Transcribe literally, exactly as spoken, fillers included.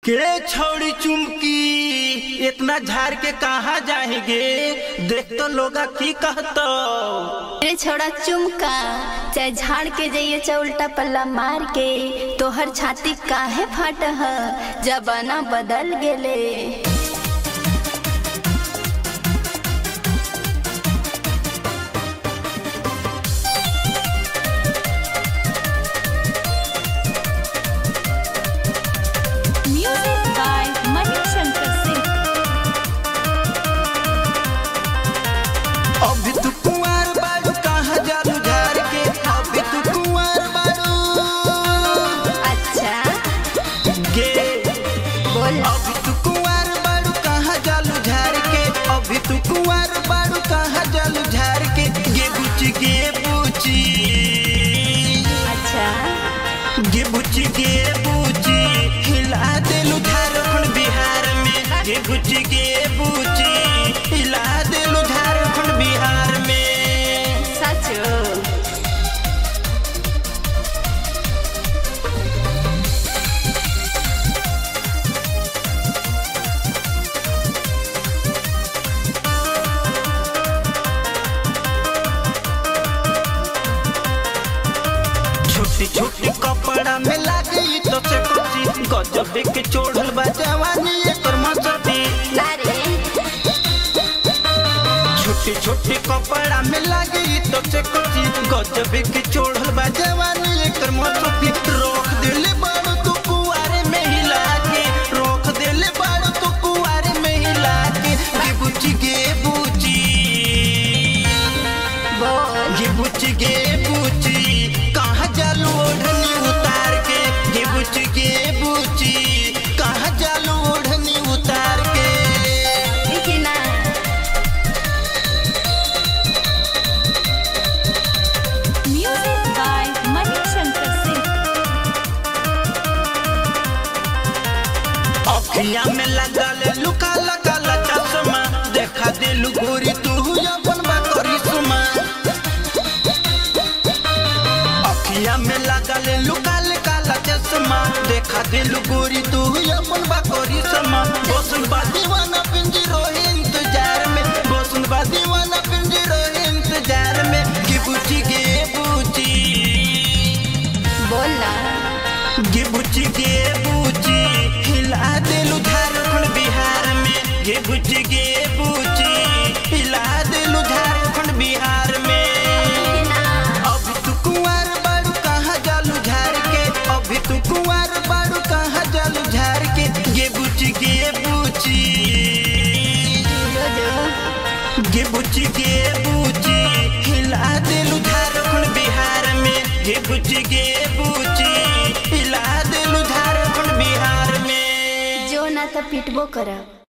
के छौड़ी चुमकी इतना झाड़ के कहाँ जाएंगे, देख तो लोग की कहतो। रे छोड़ा चुमका चाहे झाड़ के जाइए चाहे उल्टा पल्ला मार के, तोहर छाती काहे फट है, जमाना बदल गेले। अभी तू कुंवार बाड़ू कहाँ जालू झाड़ के, अभी तू कुंवार बाड़ू। अच्छा गे बोल। अभी तू कुंवार बाड़ू कहाँ जालू झाड़ के, अभी तू कुंवार बाड़ू कहाँ जालू झाड़ के। गे बुच्ची गे बुच्ची, अच्छा गे बुच्ची गे बुच्ची, हिला देलू झारखंड बिहार में। गे बुच्ची गे बुच्ची, हिला देलू झारखंड बिहार में। सचो छोटी छोटी कपड़ा में लागी तो से कची, गजब के चोढ़ल बा जवानी एकर मस्ती। छोटी छोटी कपड़ा में लागी तो से कची, गजब के चोढ़ल बा जवानी एकर मस्ती। रोक दिले बाड़ू तू कुआरे में हिला के, रोक दिले बाड़ू तू कुआरे में हिला के। गे बुच्ची गे बुच्ची, बोल। गे बुच्ची गे बुच्ची, कहाँ जालू ओढ़नी उतार के। गे बुच्ची गे बुच्ची, कहाँ जालू ओढ़नी उतार के। ना Music by Manishankar Singh. अखिया में लगल लुका लगल चश्मा, देखा दिलू गोरी तू अपन बा करिश्मा। अखिया में लगल लुका काला चश्मा, देखा दिलू गोरी तू अपन बा करिश्मा। बसन बा दीवाना पिंजरो इंतजार में, बसन बा दीवाना पिंजरो इंतजार में। गे बुच्ची गे बुच्ची, बोल ना। गे बुच्ची गे बुच्ची, हिला देलू झारखंड बिहार में। गे बुच्ची गे बुच्ची, हिला देलू झारखंड बिहार में। अभी तू कुंवार बाड़ू कहाँ जालू झाड़ के, अभी तू कुंवार बाड़ू कहाँ जालू झाड़ के। गे बुच्ची गे बुच्ची, जो जो गे बुच्ची गे बुच्ची, हिला देलू झारखंड बिहार में। गे बुच्ची गे बुच्ची, हिला देलू झारखंड बिहार में। जो ना तो पिटबो करब।